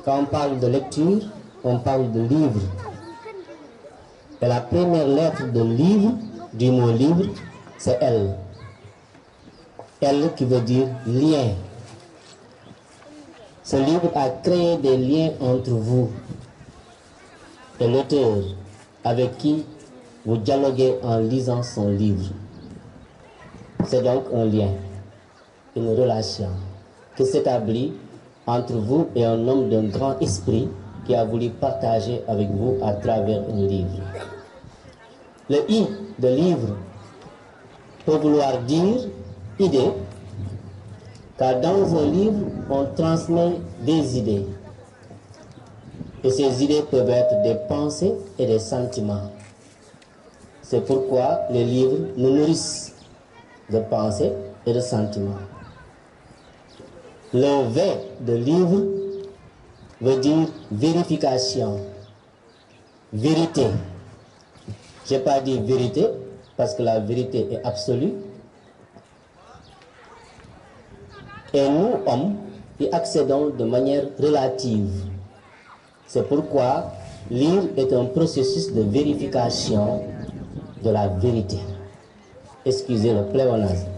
Quand on parle de lecture, on parle de livre. Et la première lettre de livre, du mot livre, c'est L. L qui veut dire lien. Ce livre a créé des liens entre vous et l'auteur avec qui vous dialoguez en lisant son livre. C'est donc un lien, une relation qui s'établit entre vous et un homme d'un grand esprit qui a voulu partager avec vous à travers un livre. Le I de livre peut vouloir dire idée, car dans un livre, on transmet des idées. Et ces idées peuvent être des pensées et des sentiments. C'est pourquoi les livres nous nourrissent de pensées et de sentiments. Le V de livre veut dire vérification, vérité. Je n'ai pas dit vérité parce que la vérité est absolue. Et nous, hommes, y accédons de manière relative. C'est pourquoi lire est un processus de vérification de la vérité. Excusez le pléonasme.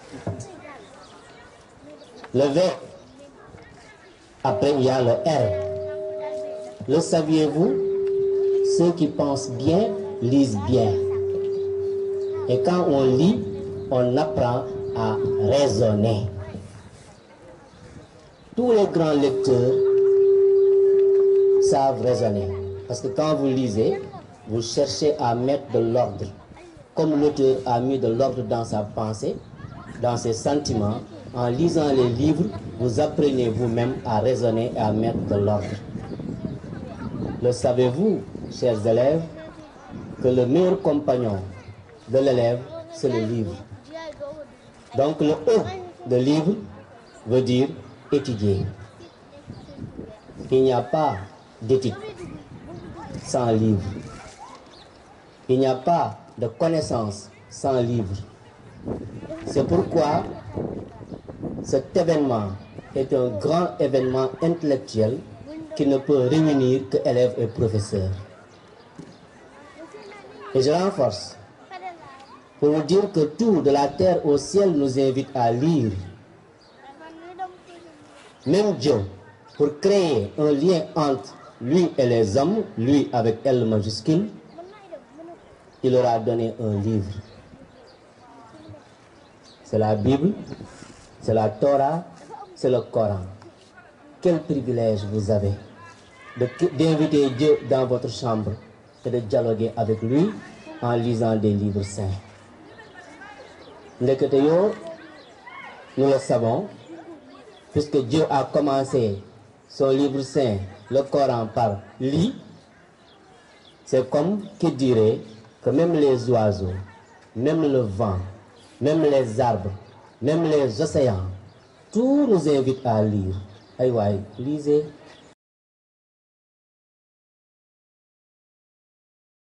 Le V, après il y a le R. Le saviez-vous? Ceux qui pensent bien lisent bien. Et quand on lit, on apprend à raisonner. Tous les grands lecteurs savent raisonner. Parce que quand vous lisez, vous cherchez à mettre de l'ordre. Comme l'auteur a mis de l'ordre dans sa pensée, dans ses sentiments, en lisant les livres, vous apprenez vous-même à raisonner et à mettre de l'ordre. Le savez-vous, chers élèves, que le meilleur compagnon de l'élève, c'est le livre. Donc le E de livre veut dire étudier. Il n'y a pas d'éthique sans livre. Il n'y a pas de connaissance sans livre. C'est pourquoi cet événement est un grand événement intellectuel qui ne peut réunir que élèves et professeurs. Et je renforce pour vous dire que tout, de la terre au ciel, nous invite à lire. Même Dieu, pour créer un lien entre lui et les hommes, lui avec L majuscule, il leur a donné un livre. C'est la Bible, c'est la Torah, c'est le Coran. Quel privilège vous avez d'inviter Dieu dans votre chambre et de dialoguer avec lui en lisant des livres saints. Ndekete, nous le savons, puisque Dieu a commencé son livre saint, le Coran, par lit. C'est comme qui dirait que même les oiseaux, même le vent, même les arbres, même les océans, tout nous invite à lire. Aïe, lisez.